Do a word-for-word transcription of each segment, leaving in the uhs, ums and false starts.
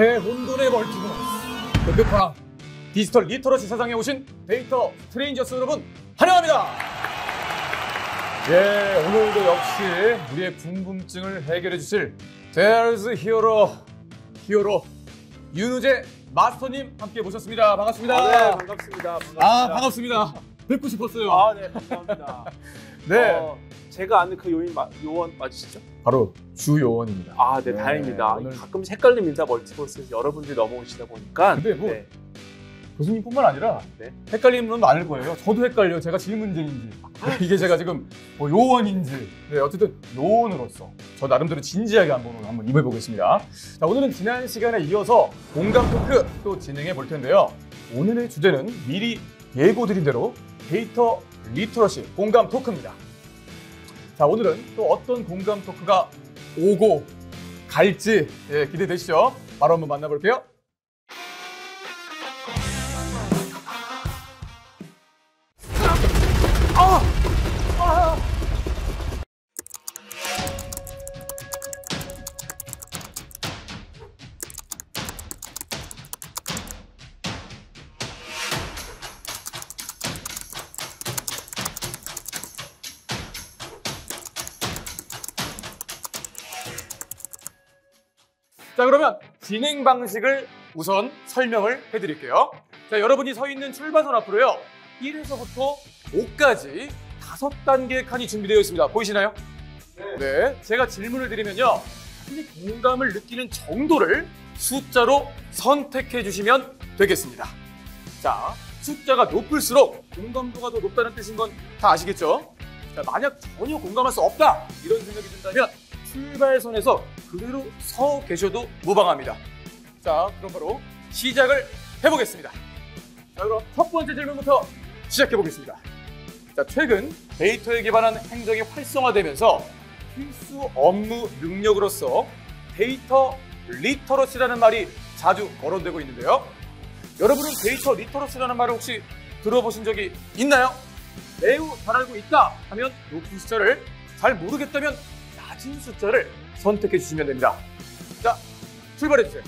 대혼돈의 멀티버스 급급한 디지털 리터러시 세상에 오신 데이터 스트레인저스 여러분 환영합니다. 예, 오늘도 역시 우리의 궁금증을 해결해 주실 There's Hero, 히어로 윤우재 마스터님 함께 모셨습니다. 반갑습니다. 아, 네, 반갑습니다. 반갑습니다. 아, 반갑습니다. 뵙고 싶었어요. 아, 네, 감사합니다. 네. 어, 제가 아는 그 요인 마, 요원 맞으시죠? 바로 주요원입니다. 아, 네, 네, 다행입니다. 오늘... 가끔 헷갈립니다. 멀티버스에서 여러분들이 넘어오시다 보니까. 근데 뭐 네. 교수님뿐만 아니라 네. 헷갈리는 분 많을 거예요. 저도 헷갈려요. 제가 질문쟁인지 이게 제가 지금 뭐 요원인지. 네, 어쨌든 요원으로서 저 나름대로 진지하게 한번 한번 임해보겠습니다. 자, 오늘은 지난 시간에 이어서 공감 토크 또 진행해 볼 텐데요. 오늘의 주제는 미리 예고드린 대로 데이터 리터러시 공감 토크입니다. 자, 오늘은 또 어떤 공감 토크가 오고 갈지 예, 기대되시죠? 바로 한번 만나볼게요. 아! 아! 자, 그러면 진행 방식을 우선 설명을 해드릴게요. 자, 여러분이 서 있는 출발선 앞으로요, 일에서부터 오까지 다섯 단계의 칸이 준비되어 있습니다. 보이시나요? 네. 네. 제가 질문을 드리면요, 이 공감을 느끼는 정도를 숫자로 선택해 주시면 되겠습니다. 자, 숫자가 높을수록 공감도가 더 높다는 뜻인 건 다 아시겠죠? 자, 만약 전혀 공감할 수 없다 이런 생각이 든다면 출발선에서 그대로 서 계셔도 무방합니다. 자, 그럼 바로 시작을 해보겠습니다. 자, 그럼 첫 번째 질문부터 시작해 보겠습니다. 자, 최근 데이터에 기반한 행정이 활성화되면서 필수 업무 능력으로서 데이터 리터러시라는 말이 자주 거론되고 있는데요. 여러분은 데이터 리터러시라는 말을 혹시 들어보신 적이 있나요? 매우 잘 알고 있다 하면 높은 숫자를, 잘 모르겠다면 낮은 숫자를 선택해 주시면 됩니다. 자, 출발해 주세요.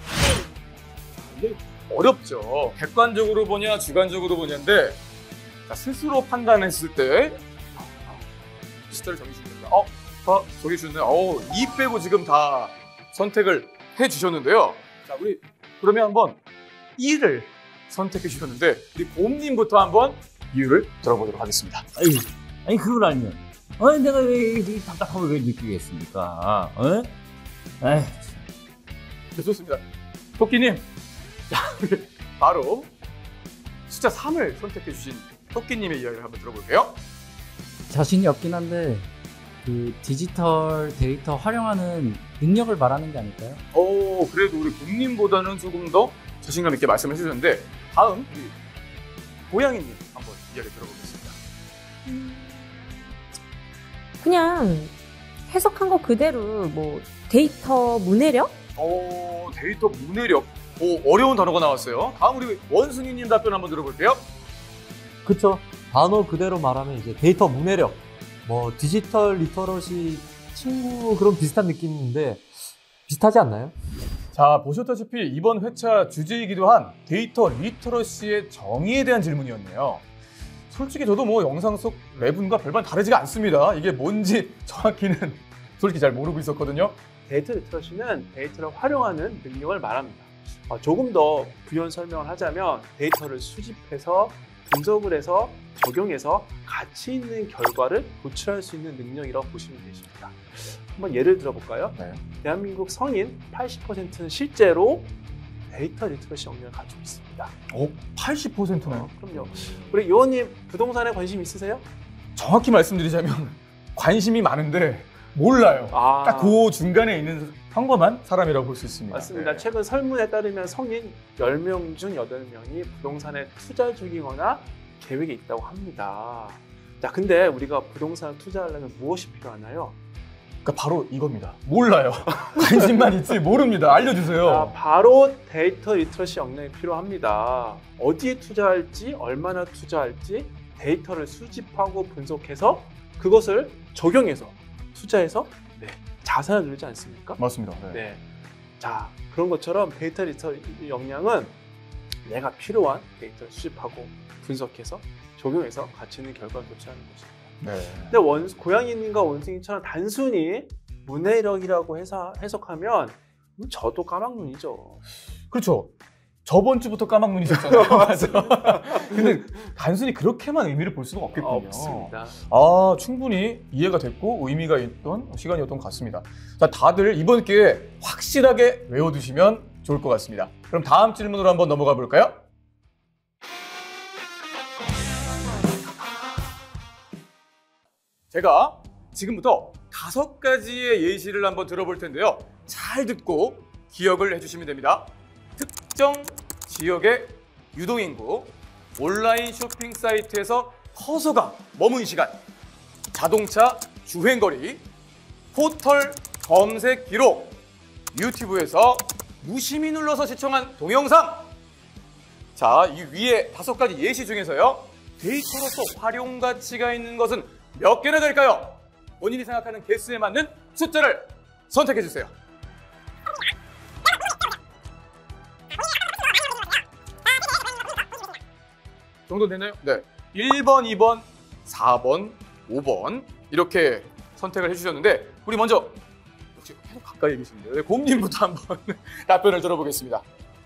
이게 어렵죠. 객관적으로 보냐 주관적으로 보냐인데, 자, 스스로 판단했을 때 숫자를 정해주시면 됩니다. 어, 다 정해주셨네요. 어, 이 빼고 지금 다 선택을 해주셨는데요. 자, 우리 그러면 한번 이를 선택해 주셨는데, 우리 곰님부터 한번 이유를 들어보도록 하겠습니다. 아니, 아니 그걸 알면 아니 내가 왜 이렇게 답답함을 왜 느끼겠습니까? 어? 에이, 네, 좋습니다. 토끼님, 자, 우리 바로 숫자 삼을 선택해 주신 토끼님의 이야기를 한번 들어볼게요. 자신이 없긴 한데 그 디지털 데이터 활용하는 능력을 말하는 게 아닐까요? 오, 그래도 우리 곰님보다는 조금 더 자신감 있게 말씀해 주셨는데, 다음 우리 고양이님 한번 이야기 들어보겠습니다. 음, 그냥 해석한 거 그대로 뭐 데이터 문해력? 오, 데이터 문해력. 오, 어려운 단어가 나왔어요. 다음 우리 원숭이님 답변 한번 들어볼게요. 그쵸. 단어 그대로 말하면 이제 데이터 문해력, 뭐 디지털 리터러시 친구 그런 비슷한 느낌인데 비슷하지 않나요? 자, 보셨다시피 이번 회차 주제이기도 한 데이터 리터러시의 정의에 대한 질문이었네요. 솔직히 저도 뭐 영상 속 레분과 별반 다르지가 않습니다. 이게 뭔지 정확히는 솔직히 잘 모르고 있었거든요. 데이터 리터러시는 데이터를 활용하는 능력을 말합니다. 어, 조금 더 부연 설명을 하자면 데이터를 수집해서 분석을 해서 적용해서 가치 있는 결과를 도출할 수 있는 능력이라고 보시면 되십니다. 한번 예를 들어볼까요? 네. 대한민국 성인 팔십 퍼센트는 실제로 데이터 리터러시 역량을 가지고 있습니다. 오, 팔십 퍼센트나요? 어, 그럼요. 우리 요원님 부동산에 관심 있으세요? 정확히 말씀드리자면 관심이 많은데 몰라요. 아, 딱 그 중간에 있는 평범한 사람이라고 볼 수 있습니다. 맞습니다. 네. 최근 설문에 따르면 성인 열 명 중 여덟 명이 부동산에 투자 중이거나 계획이 있다고 합니다. 자, 근데 우리가 부동산 투자하려면 무엇이 필요하나요? 그러니까 바로 이겁니다. 몰라요. 관심만 있지 모릅니다. 알려주세요. 자, 바로 데이터 리터러시 역량이 필요합니다. 어디에 투자할지, 얼마나 투자할지 데이터를 수집하고 분석해서 그것을 적용해서 투자해서 네, 자산을 늘리지 않습니까? 맞습니다. 네. 네. 자, 그런 것처럼 데이터 리터 역량은 내가 필요한 데이터를 수집하고 분석해서 적용해서 가치 있는 결과를 도출하는 것입니다. 네. 근데 원, 고양이님과 원숭이처럼 단순히 문해력이라고 해서, 해석하면 저도 까막눈이죠. 그렇죠. 저번 주부터 까막눈이셨잖아요. 맞아. 근데 단순히 그렇게만 의미를 볼 수가 없겠군요. 없습니다. 아, 충분히 이해가 됐고 의미가 있던 시간이었던 것 같습니다. 자, 다들 이번 기회에 확실하게 외워두시면 좋을 것 같습니다. 그럼 다음 질문으로 한번 넘어가 볼까요? 제가 지금부터 다섯 가지의 예시를 한번 들어볼 텐데요. 잘 듣고 기억을 해주시면 됩니다. 특정 지역의 유동인구, 온라인 쇼핑 사이트에서 커서가 머문 시간, 자동차 주행거리, 포털 검색 기록, 유튜브에서 무심히 눌러서 시청한 동영상. 자, 이 위에 다섯 가지 예시 중에서요. 데이터로서 활용 가치가 있는 것은 몇 개나 될까요? 본인이 생각하는 개수에 맞는 숫자를 선택해 주세요. 정도 되나요? 네. 일 번, 이 번, 사 번, 오 번 이렇게 선택을 해주셨는데 우리 먼저 역시 계속 가까이 계시는데 곰님부터 한번 답변을 들어보겠습니다.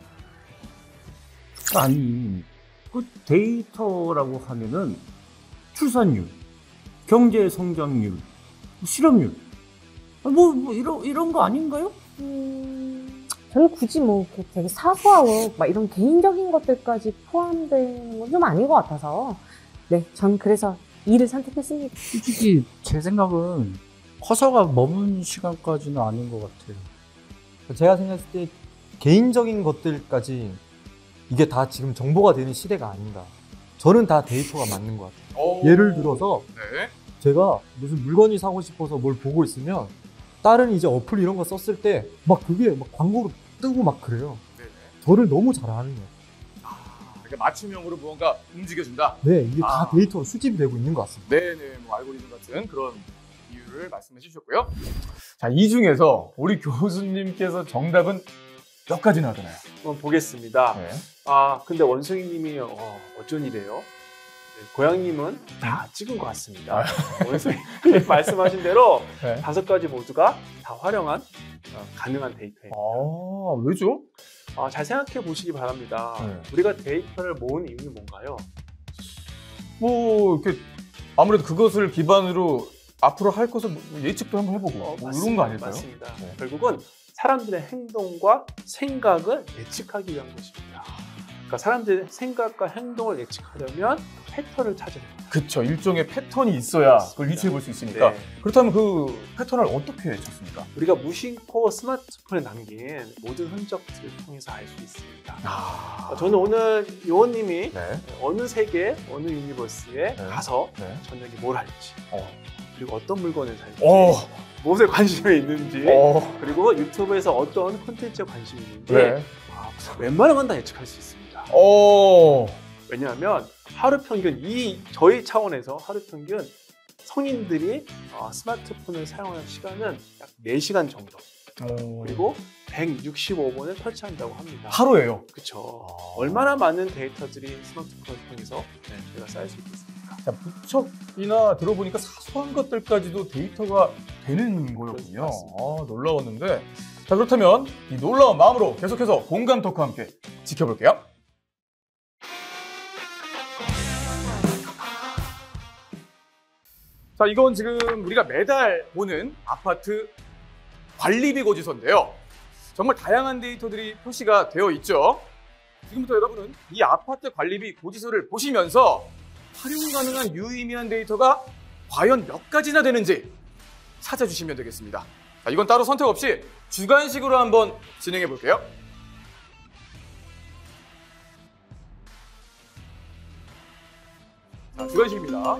아니, 그 데이터라고 하면은 출산율, 경제 성장률, 실업률, 뭐, 뭐 이런 이런 거 아닌가요? 음, 저는 굳이 뭐 이렇게 되게 사소하고 막 이런 개인적인 것들까지 포함되는 건 좀 아닌 것 같아서 네, 전 그래서 이를 선택했습니다. 솔직히 제 생각은 커서가 머문 시간까지는 아닌 것 같아요. 제가 생각했을 때 개인적인 것들까지 이게 다 지금 정보가 되는 시대가 아닌가. 저는 다 데이터가 맞는 것 같아요. 오. 예를 들어서 네. 제가 무슨 물건이 사고 싶어서 뭘 보고 있으면 다른 이제 어플 이런 거 썼을 때 막 그게 막 광고로 뜨고 막 그래요. 네네. 저를 너무 잘 아는 거예요. 아, 이렇게 맞춤형으로 무언가 움직여준다. 네, 이게 아. 다 데이터로 수집이 되고 있는 것 같습니다. 네네, 뭐 알고리즘 같은 그런 이유를 말씀해 주셨고요. 자, 이 중에서 우리 교수님께서 정답은 몇 가지나 하잖아요. 한번 보겠습니다. 네. 아, 근데 원숭이님이 어, 어쩐 일이에요? 네, 고양이님은 다 찍은 것 같습니다. 원숭이님 말씀하신 대로 네. 다섯 가지 모두가 다 활용한 어, 가능한 데이터예요. 아, 왜죠? 아, 잘 생각해 보시기 바랍니다. 네. 우리가 데이터를 모은 이유는 뭔가요? 뭐 이렇게 아무래도 그것을 기반으로 앞으로 할 것을 뭐 예측도 한번 해보고 어, 뭐 맞습니다. 이런 거 아닐까요? 맞습니다. 네. 결국은 사람들의 행동과 생각을 예측하기 위한 것입니다. 그러니까 사람들의 생각과 행동을 예측하려면 패턴을 찾아야 됩니다. 그쵸, 일종의 패턴이 있어야 그걸 유추해 볼 수 있으니까. 네. 그렇다면 그 패턴을 어떻게 찾습니까? 우리가 무심코 스마트폰에 남긴 모든 흔적들을 통해서 알 수 있습니다. 아, 저는 오늘 요원님이 네. 어느 세계, 어느 유니버스에 네. 가서 네. 저녁에 뭘 할지, 어. 그리고 어떤 물건을 살지, 어. 무엇에 관심이 있는지, 어. 그리고 유튜브에서 어떤 콘텐츠에 관심이 있는지 네. 아, 웬만한 건 다 예측할 수 있습니다. 어. 왜냐하면 하루 평균, 이 저희 차원에서 하루 평균 성인들이 어, 스마트폰을 사용하는 시간은 약 네 시간 정도, 어. 그리고 백육십오 번을 터치한다고 합니다. 하루예요. 그렇죠. 아. 얼마나 많은 데이터들이 스마트폰을 통해서 네, 저희가 쌓일 수 있겠습니까? 자, 부척이나 들어보니까 사소한 것들까지도 데이터가 되는 거였군요. 맞습니다. 아, 놀라웠는데. 자, 그렇다면 이 놀라운 마음으로 계속해서 공감 토크와 함께 지켜볼게요. 자, 이건 지금 우리가 매달 보는 아파트 관리비 고지서인데요. 정말 다양한 데이터들이 표시가 되어 있죠. 지금부터 여러분은 이 아파트 관리비 고지서를 보시면서 활용 가능한 유의미한 데이터가 과연 몇 가지나 되는지 찾아주시면 되겠습니다. 자, 이건 따로 선택 없이 주관식으로 한번 진행해 볼게요. 자, 주관식입니다.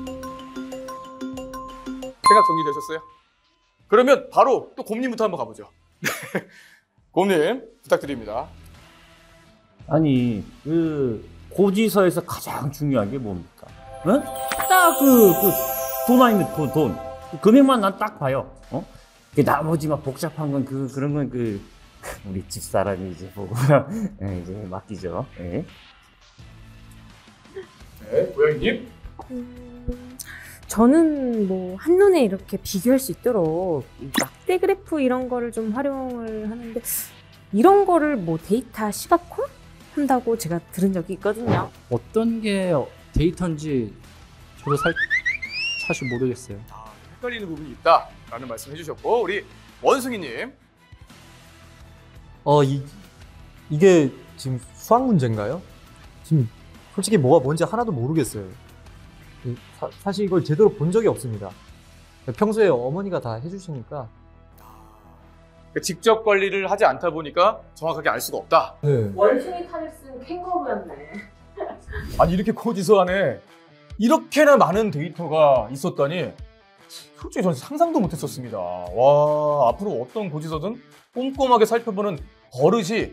생각 정리되셨어요? 그러면 바로 또 곰님부터 한번 가보죠. 곰님 부탁드립니다. 아니, 그 고지서에서 가장 중요한 게 뭡니까? 어? 딱그 그 돈 아니면 돈, 돈. 그 금액만 난 딱 봐요. 어? 그 나머지 막 복잡한 건 그 그런 건 그 우리 집사람이 이제 보고 네, 이제 맡기죠. 네. 네, 고양이님. 음, 저는 뭐 한눈에 이렇게 비교할 수 있도록 이 막대 그래프 이런 거를 좀 활용을 하는데 이런 거를 뭐 데이터 시각화 한다고 제가 들은 적이 있거든요. 어떤 게 데이터인지 저도 살, 사실 모르겠어요. 아, 헷갈리는 부분이 있다라는 말씀 해주셨고 우리 원숭이님. 어, 이, 이게 지금 수학 문제인가요? 지금 솔직히 뭐가 뭔지 하나도 모르겠어요. 사, 사실 이걸 제대로 본 적이 없습니다. 평소에 어머니가 다 해주시니까. 직접 관리를 하지 않다 보니까 정확하게 알 수가 없다. 네. 원숭이 탈을 쓴 캥거루였네. 아니 이렇게 고지서 안에 이렇게나 많은 데이터가 있었다니 솔직히 저는 상상도 못했었습니다. 와, 앞으로 어떤 고지서든 꼼꼼하게 살펴보는 버릇이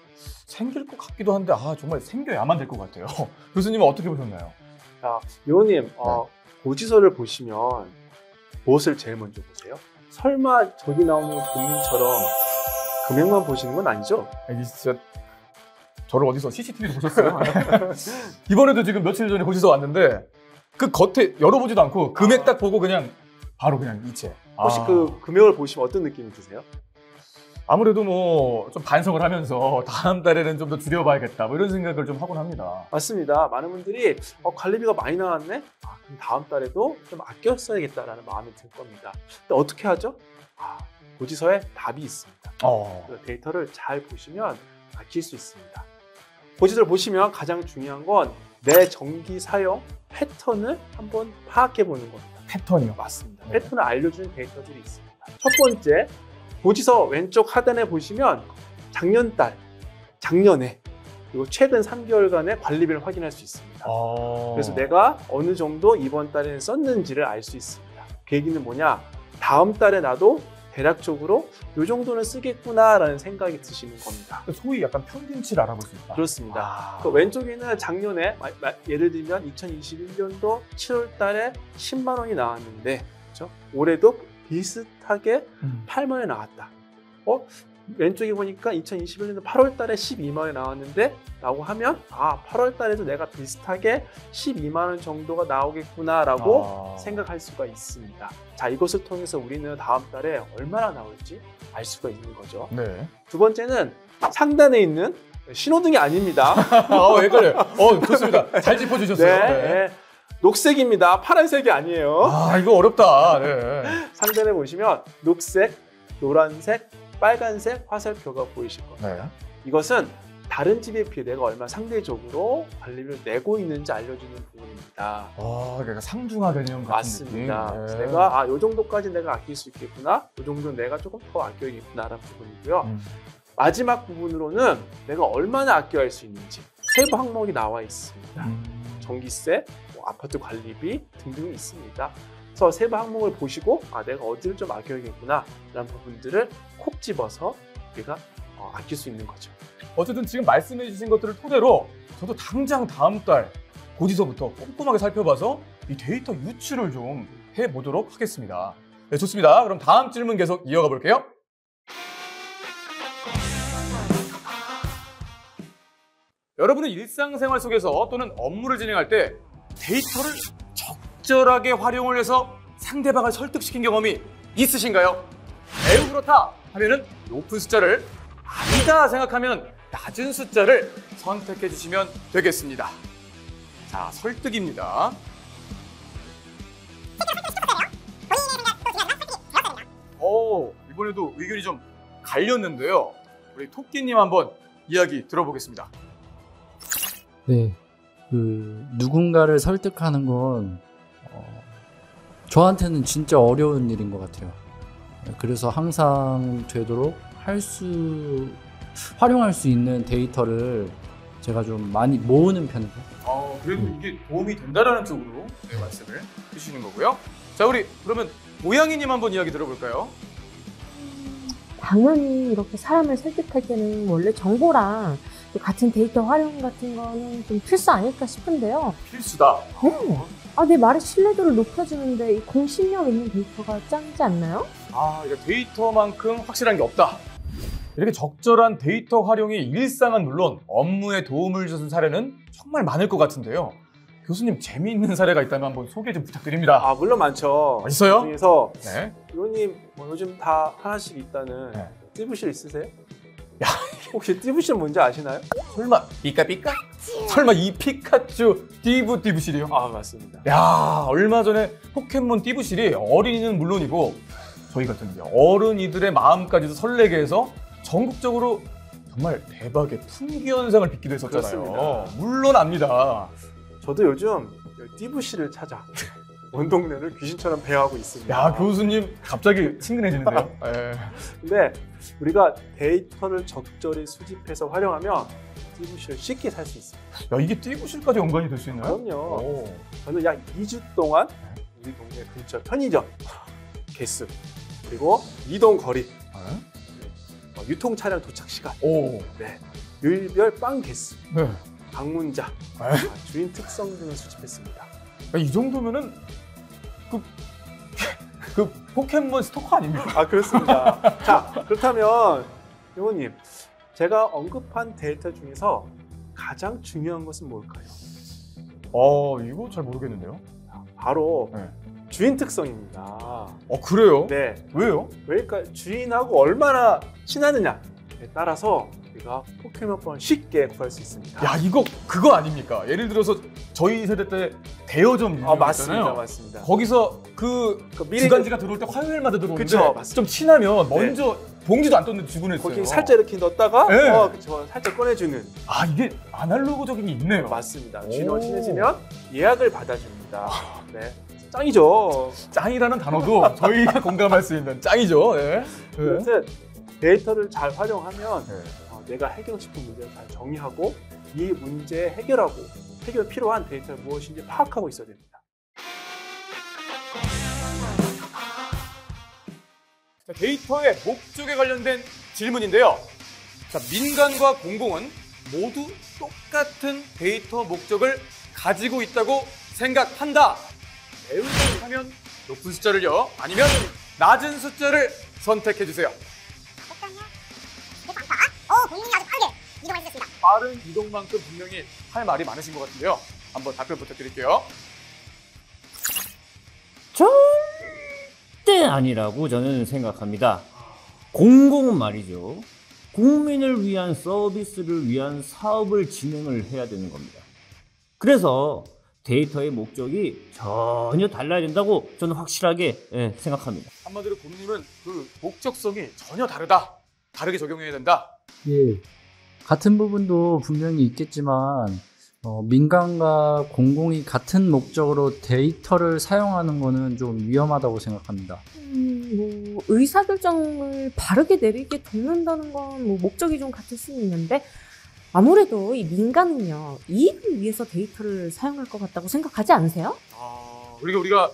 생길 것 같기도 한데 아 정말 생겨야만 될 것 같아요. 교수님은 어떻게 보셨나요? 자, 요원님, 어, 고지서를 보시면 무엇을 제일 먼저 보세요? 설마 저기 나오는 금융처럼 금액만 보시는 건 아니죠? 아니 진짜 저를 어디서 씨씨티비로 보셨어요? 이번에도 지금 며칠 전에 고지서 왔는데 그 겉에 열어보지도 않고 금액 딱 보고 그냥 바로 그냥 이체. 혹시 아. 그 금액을 보시면 어떤 느낌이 드세요? 아무래도 뭐 좀 반성을 하면서 다음 달에는 좀 더 줄여봐야겠다 뭐 이런 생각을 좀 하곤 합니다. 맞습니다. 많은 분들이 어, 관리비가 많이 나왔네? 아, 그럼 다음 달에도 좀 아껴 써야겠다라는 마음이 들 겁니다. 근데 어떻게 하죠? 아, 고지서에 답이 있습니다. 어. 그 데이터를 잘 보시면 아낄 수 있습니다. 고지서를 보시면 가장 중요한 건 내 전기 사용 패턴을 한번 파악해 보는 겁니다. 패턴이요. 맞습니다. 네. 패턴을 알려주는 데이터들이 있습니다. 첫 번째, 고지서 왼쪽 하단에 보시면 작년 달, 작년에 그리고 최근 삼 개월간의 관리비를 확인할 수 있습니다. 어. 그래서 내가 어느 정도 이번 달에는 썼는지를 알 수 있습니다. 그 얘기는 뭐냐? 다음 달에 나도 대략적으로 이 정도는 쓰겠구나라는 생각이 드시는 겁니다. 소위 약간 평균치를 알아볼 수 있다. 그렇습니다. 아. 그 왼쪽에는 작년에 마- 마- 예를 들면 이천이십일 년도 칠월 달에 십만 원이 나왔는데 그렇죠? 올해도 비슷하게 음. 팔만 원이 나왔다. 어? 왼쪽에 보니까 이천이십일 년도 팔월 달에 십이만 원이 나왔는데 라고 하면 아 팔월 달에도 내가 비슷하게 십이만 원 정도가 나오겠구나라고 아. 생각할 수가 있습니다. 자, 이것을 통해서 우리는 다음 달에 얼마나 나올지 알 수가 있는 거죠. 네. 두 번째는 상단에 있는 신호등이 아닙니다. 어, 헷갈려요. 어, 좋습니다. 잘 짚어주셨어요. 네, 네. 네. 녹색입니다. 파란색이 아니에요. 아, 이거 어렵다. 네. 상단에 보시면 녹색, 노란색, 빨간색 화살표가 보이실 겁니다. 네. 이것은 다른 집에 비해 내가 얼마나 상대적으로 관리비를 내고 있는지 알려주는 부분입니다. 아, 그러니까 상중하 개념 같은 맞습니다. 느낌. 그래서 네. 내가 아, 요 정도까지 내가 아낄 수 있겠구나, 요 정도는 내가 조금 더 아껴야겠구나라는 부분이고요. 음. 마지막 부분으로는 내가 얼마나 아껴야 할 수 있는지 세부 항목이 나와 있습니다. 음. 전기세, 뭐 아파트 관리비 등등이 있습니다. 그래서 세부 항목을 보시고 아 내가 어디를 좀 아껴야겠구나 라는 부분들을 콕 집어서 우리가 어, 아낄 수 있는 거죠. 어쨌든 지금 말씀해 주신 것들을 토대로 저도 당장 다음 달 고지서부터 꼼꼼하게 살펴봐서 이 데이터 유출을 좀 해보도록 하겠습니다. 네, 좋습니다. 그럼 다음 질문 계속 이어가 볼게요. 여러분은 일상생활 속에서 또는 업무를 진행할 때 데이터를 적절하게 활용을 해서 상대방을 설득시킨 경험이 있으신가요? 매우 그렇다 하면은 높은 숫자를, 아니다 생각하면 낮은 숫자를 선택해 주시면 되겠습니다. 자, 설득입니다. 오, 이번에도 의견이 좀 갈렸는데요. 우리 토끼님 한번 이야기 들어보겠습니다. 네, 그 누군가를 설득하는 건 어, 저한테는 진짜 어려운 일인 것 같아요. 그래서 항상 되도록 할 수 활용할 수 있는 데이터를 제가 좀 많이 모으는 편이에요. 어, 그래도 이게 도움이 된다라는 쪽으로 네, 말씀을 해주시는 거고요. 자, 우리 그러면 고양이님 한번 이야기 들어볼까요? 당연히 이렇게 사람을 설득할 때는 원래 정보랑 같은 데이터 활용 같은 거는 좀 필수 아닐까 싶은데요. 필수다. 네. 아, 내 말의 신뢰도를 높여주는데 이 공신력 있는 데이터가 짱이지 않나요? 아, 그러니까 데이터만큼 확실한 게 없다. 이렇게 적절한 데이터 활용이 일상은 물론 업무에 도움을 주는 사례는 정말 많을 것 같은데요. 교수님 재미있는 사례가 있다면 한번 소개 좀 부탁드립니다. 아 물론 많죠. 있어요? 그중에서 네. 의원님 뭐 요즘 다 하나씩 있다는 네. 띠부실 있으세요? 야. 혹시 띠부실 뭔지 아시나요? 설마 삐까삐까? 설마 이 피카츄 띠부 띠부실이요? 아 맞습니다. 야, 얼마 전에 포켓몬 띠부실이 어린이는 물론이고 저희 같은 이제 어른이들의 마음까지도 설레게 해서 전국적으로 정말 대박의 풍기 현상을 빚기도 했었잖아요. 그렇습니다. 물론 압니다. 저도 요즘 띠부실을 찾아 온 동네를 귀신처럼 배회하고 있습니다. 야, 교수님 갑자기 친근해지는데요. 예. 근데 우리가 데이터를 적절히 수집해서 활용하면 띠부실을 쉽게 살 수 있습니다. 야, 이게 띠부실까지 연관이 될 수 있나요? 그럼요. 오. 저는 약 이 주 동안 우리 동네 근처 편의점 개수 그리고 이동 거리 어, 유통 차량 도착 시간 오. 네. 요일별 빵 개수 네. 방문자 에? 아, 주인 특성 등을 수집했습니다. 야, 이 정도면은 그, 그 포켓몬 스토커 아닙니까? 아 그렇습니다. 자 그렇다면 의원님 제가 언급한 데이터 중에서 가장 중요한 것은 뭘까요? 어, 이거 잘 모르겠는데요. 바로 네. 주인 특성입니다. 어, 그래요? 네, 왜요? 왜일까? 주인하고 얼마나 친하느냐에 따라서 우리가 포켓몬을 쉽게 구할 수 있습니다. 야, 이거 그거 아닙니까? 예를 들어서 저희 세대 때 대여점 아 맞습니다, 유명했잖아요. 맞습니다. 거기서 그 그 미리 주간지가 들어올 때 화요일마다 들어오는데 그쵸, 맞습니다. 좀 친하면 먼저 봉지도 안 떴는데 주문했어요. 거기 살짝 이렇게 넣었다가 네. 어, 그쵸, 살짝 꺼내주는 아, 이게 아날로그적인 게 있네요. 맞습니다. 오. 주인과 친해지면 예약을 받아줍니다. 네, 짱이죠. 짱이라는 단어도 저희가 공감할 수 있는 짱이죠. 예. 네. 그래서 데이터를 잘 활용하면 네. 어, 내가 해결하고 싶은 문제를 잘 정의하고 이 문제 해결하고 해결 필요한 데이터가 무엇인지 파악하고 있어야 됩니다. 자, 데이터의 목적에 관련된 질문인데요. 자, 민간과 공공은 모두 똑같은 데이터 목적을 가지고 있다고 생각한다. 배우고 하면 높은 숫자를요. 아니면 낮은 숫자를 선택해 주세요. 어, 본인이 아주 빠르게 이동을 해주셨습니다. 빠른 이동만큼 분명히 할 말이 많으신 것 같은데요. 한번 답변 부탁드릴게요. 절대 아니라고 저는 생각합니다. 공공은 말이죠. 국민을 위한 서비스를 위한 사업을 진행을 해야 되는 겁니다. 그래서 데이터의 목적이 전혀 달라야 된다고 저는 확실하게 예, 생각합니다. 한마디로 곰님은 그 목적성이 전혀 다르다. 다르게 적용해야 된다. 예, 같은 부분도 분명히 있겠지만 어, 민간과 공공이 같은 목적으로 데이터를 사용하는 거는 좀 위험하다고 생각합니다. 음, 뭐 의사결정을 바르게 내리게 돕는다는 건 뭐 목적이 좀 같을 수는 있는데 아무래도 이 민간은요 이익을 위해서 데이터를 사용할 것 같다고 생각하지 않으세요? 아, 그리고 우리가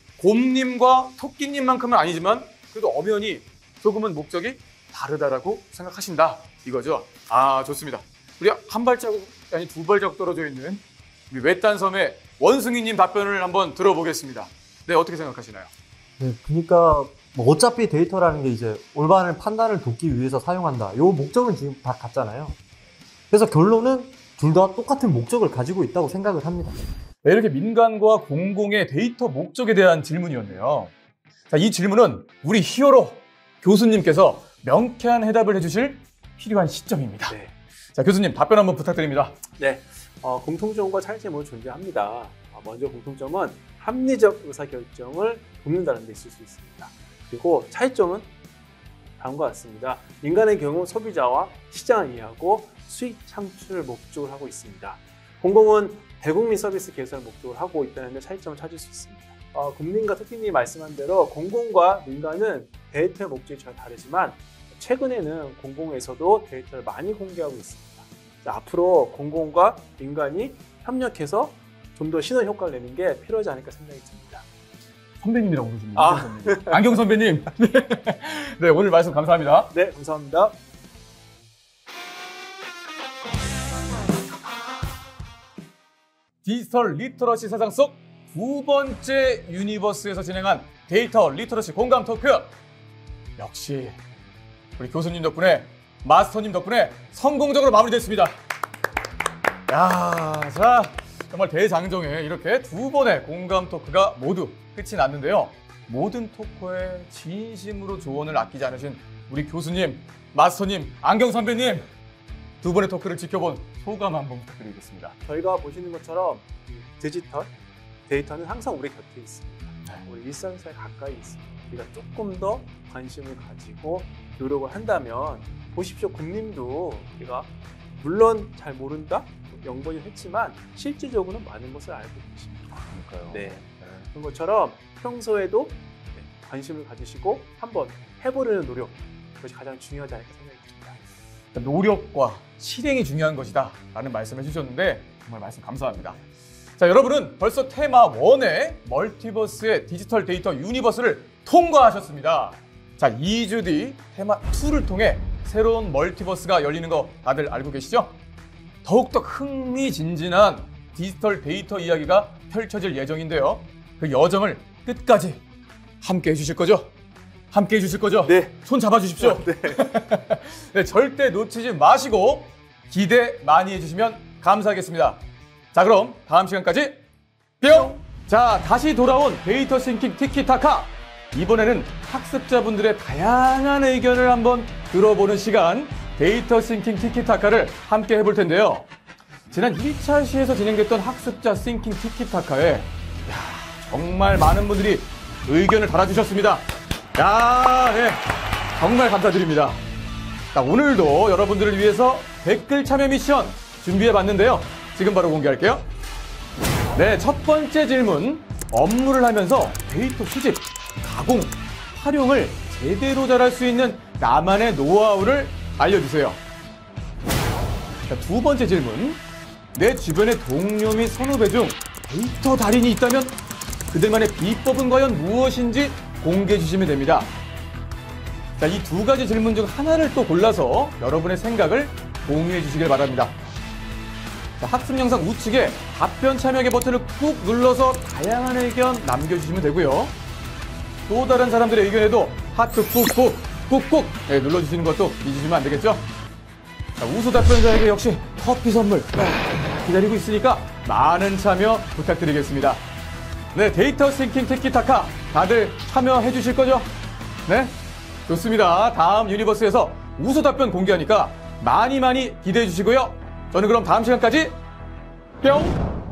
곰님과 토끼님만큼은 아니지만 그래도 엄연히 조금은 목적이 다르다라고 생각하신다 이거죠. 아, 좋습니다. 우리 한 발자국 아니 두 발자국 떨어져 있는 우리 외딴섬의 원숭이님 답변을 한번 들어보겠습니다. 네, 어떻게 생각하시나요? 네, 그러니까 뭐 어차피 데이터라는 게 이제 올바른 판단을 돕기 위해서 사용한다. 요 목적은 지금 다 같잖아요. 그래서 결론은 둘 다 똑같은 목적을 가지고 있다고 생각을 합니다. 네, 이렇게 민간과 공공의 데이터 목적에 대한 질문이었네요. 자, 이 질문은 우리 히어로 교수님께서 명쾌한 해답을 해주실 필요한 시점입니다. 네. 자, 교수님 답변 한번 부탁드립니다. 네, 어, 공통점과 차이점이 모두 존재합니다. 어, 먼저 공통점은 합리적 의사결정을 돕는다는 데 있을 수 있습니다. 그리고 차이점은 다음과 같습니다. 민간의 경우 소비자와 시장을 이해하고 수익 창출을 목적으로 하고 있습니다. 공공은 대국민 서비스 개선을 목적으로 하고 있다는 데 차이점을 찾을 수 있습니다. 어, 국민과 토끼님이 말씀한 대로 공공과 민간은 데이터의 목적이 전혀 다르지만 최근에는 공공에서도 데이터를 많이 공개하고 있습니다. 자, 앞으로 공공과 민간이 협력해서 좀 더 시너지 효과를 내는 게 필요하지 않을까 생각이 듭니다. 선배님이라고 부르십니다. 아. 선배님. 안경 선배님. 네, 오늘 말씀 감사합니다. 네, 감사합니다. 디지털 리터러시 세상 속 두 번째 유니버스에서 진행한 데이터 리터러시 공감 토크. 역시 우리 교수님 덕분에 마스터님 덕분에 성공적으로 마무리됐습니다. 야, 자, 정말 대장정에 이렇게 두 번의 공감 토크가 모두 끝이 났는데요. 모든 토커에 진심으로 조언을 아끼지 않으신 우리 교수님, 마스터님, 안경 선배님, 두 번의 토크를 지켜본 소감 한번 부탁드리겠습니다. 저희가 보시는 것처럼 디지털, 데이터는 항상 우리 곁에 있습니다. 우리 일상사에 가까이 있습니다. 우리가 조금 더 관심을 가지고 노력을 한다면 보십시오. 국님도 우리가 물론 잘 모른다, 영번이 했지만 실질적으로는 많은 것을 알고 계십니다. 그러니까요. 네. 그런 것처럼 평소에도 관심을 가지시고 한번 해보려는 노력, 그것이 가장 중요하지 않을까 생각이 듭니다. 노력과 실행이 중요한 것이다 라는 말씀을 해주셨는데 정말 말씀 감사합니다. 자, 여러분은 벌써 테마 일의 멀티버스의 디지털 데이터 유니버스를 통과하셨습니다. 자, 이 주 뒤 테마 이를 통해 새로운 멀티버스가 열리는 거 다들 알고 계시죠? 더욱더 흥미진진한 디지털 데이터 이야기가 펼쳐질 예정인데요. 그 여정을 끝까지 함께 해주실 거죠? 함께 해주실 거죠? 네. 손 잡아주십시오. 네. 네, 절대 놓치지 마시고 기대 많이 해주시면 감사하겠습니다. 자, 그럼 다음 시간까지 뿅! 자, 다시 돌아온 데이터 싱킹 티키타카. 이번에는 학습자분들의 다양한 의견을 한번 들어보는 시간, 데이터 싱킹 티키타카를 함께 해볼 텐데요. 지난 일 차 시에서 진행됐던 학습자 싱킹 티키타카에 야, 정말 많은 분들이 의견을 달아주셨습니다. 야, 네, 정말 감사드립니다. 자, 오늘도 여러분들을 위해서 댓글 참여 미션 준비해봤는데요. 지금 바로 공개할게요. 네, 첫 번째 질문. 업무를 하면서 데이터 수집, 가공, 활용을 제대로 잘할 수 있는 나만의 노하우를 알려주세요. 자, 두 번째 질문. 내 주변의 동료 및 선후배 중 데이터 달인이 있다면 그들만의 비법은 과연 무엇인지 공개해 주시면 됩니다. 자, 이 두 가지 질문 중 하나를 또 골라서 여러분의 생각을 공유해 주시길 바랍니다. 자, 학습 영상 우측에 답변 참여하기 버튼을 꾹 눌러서 다양한 의견 남겨주시면 되고요. 또 다른 사람들의 의견에도 하트 꾹꾹 꾹꾹 네, 눌러주시는 것도 잊으시면 안 되겠죠? 자, 우수 답변자에게 역시 커피 선물 기다리고 있으니까 많은 참여 부탁드리겠습니다. 네, 데이터 싱킹 티키타카 다들 참여해 주실 거죠? 네? 좋습니다. 다음 유니버스에서 우수 답변 공개하니까 많이 많이 기대해 주시고요. 저는 그럼 다음 시간까지 뿅!